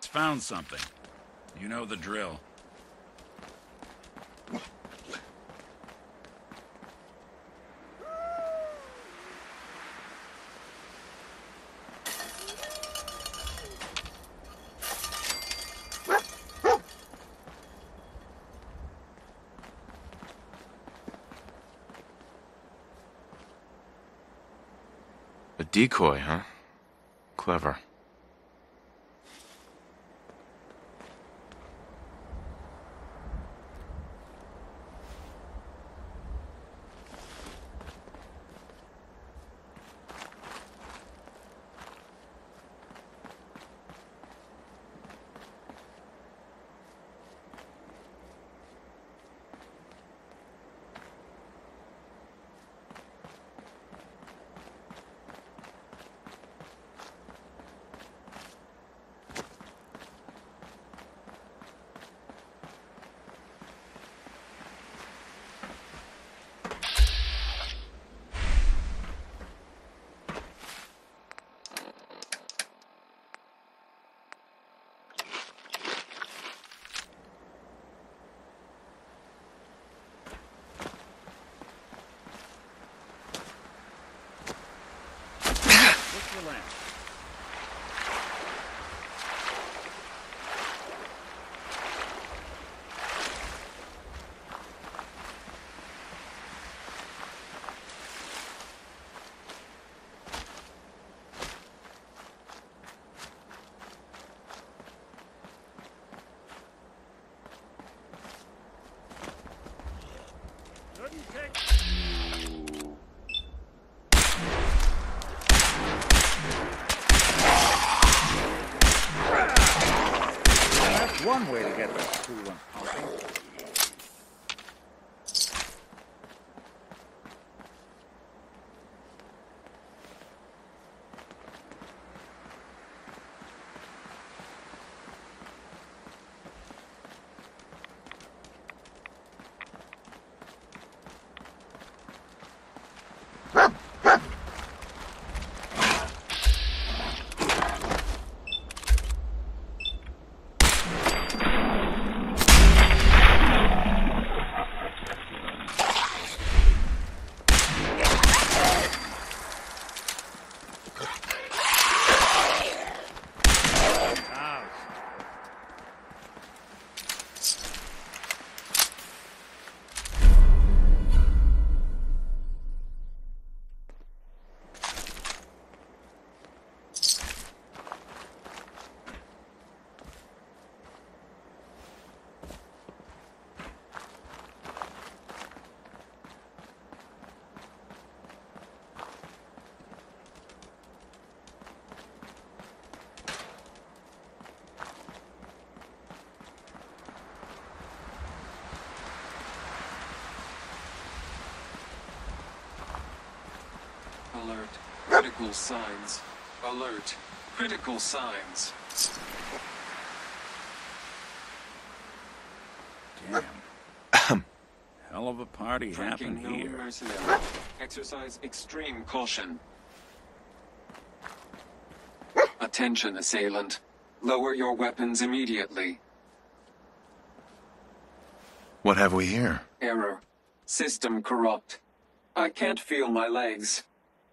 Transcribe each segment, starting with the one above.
found something. You know the drill. A decoy, huh? Clever. What's your lamp? Couldn't take... That's one way to get the coolant pumping. Alert. Critical signs. Alert. Critical signs. Damn. Hell of a party Tracking happened known here. mercenary. Exercise extreme caution. Attention, assailant. Lower your weapons immediately. What have we here? Error. System corrupt. I can't feel my legs.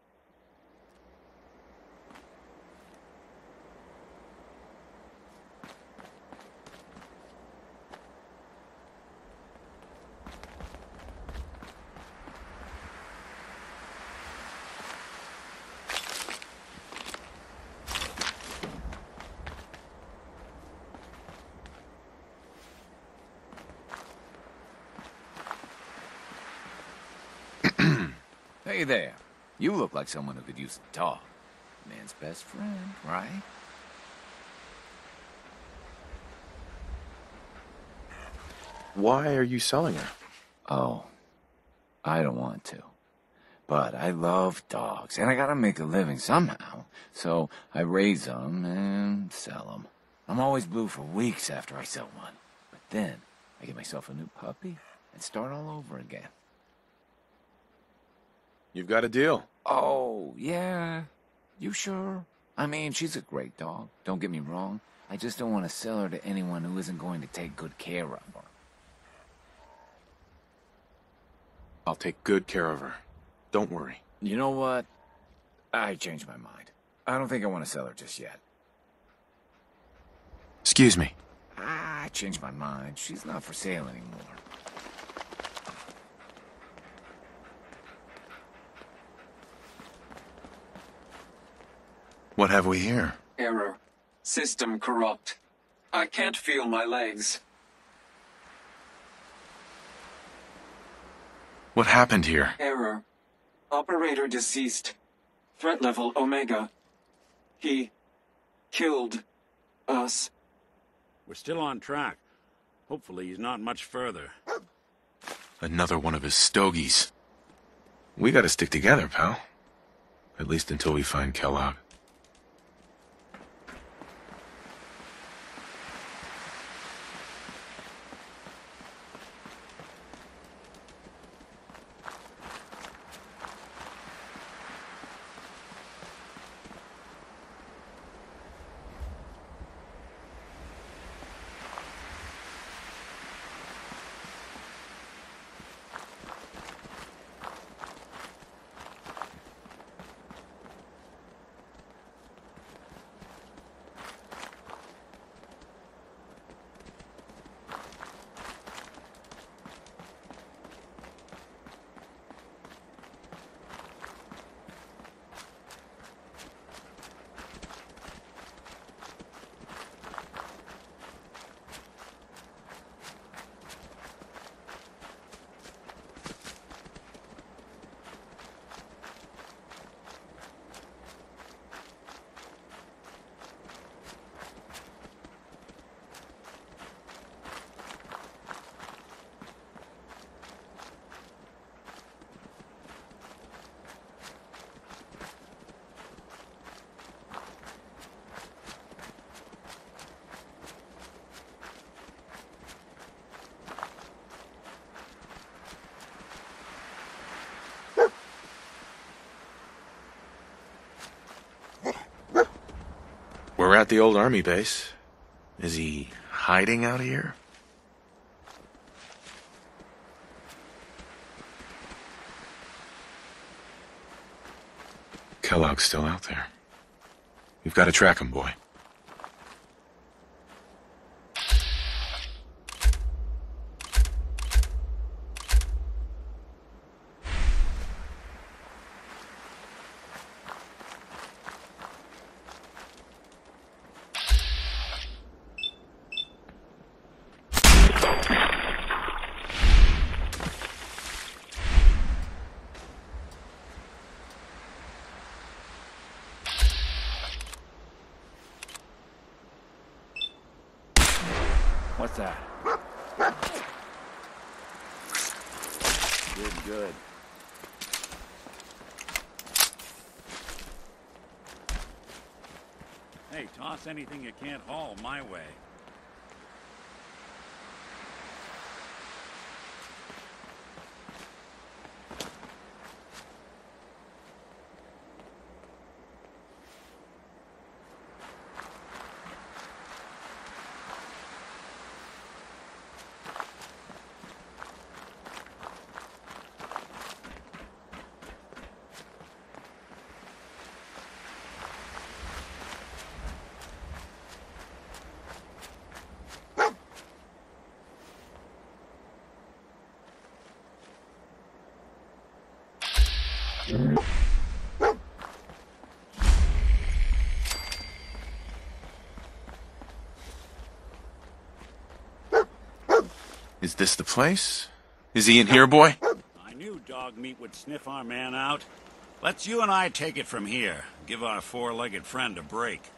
Hey there. You look like someone who could use a dog. Man's best friend, right? Why are you selling her? Oh, I don't want to. But I love dogs, and I gotta make a living somehow. So I raise them and sell them. I'm always blue for weeks after I sell one. But then I get myself a new puppy and start all over again. You've got a deal. Oh, yeah. You sure? I mean, she's a great dog. Don't get me wrong. I just don't want to sell her to anyone who isn't going to take good care of her. I'll take good care of her. Don't worry. You know what? I changed my mind. I don't think I want to sell her just yet. Excuse me. I changed my mind. She's not for sale anymore. What have we here? Error. System corrupt. I can't feel my legs. What happened here? Error. Operator deceased. Threat level Omega. He killed us. We're still on track. Hopefully he's not much further. Another one of his stogies. We gotta stick together, pal. At least until we find Kellogg. We're at the old army base. Is he hiding out here? Kellogg's still out there. We've got to track him, boy. What's that? Good. Hey, toss anything you can't haul my way. Is this the place? Is he in here, boy? I knew dog meat would sniff our man out. Let's you and I take it from here. Give our four-legged friend a break.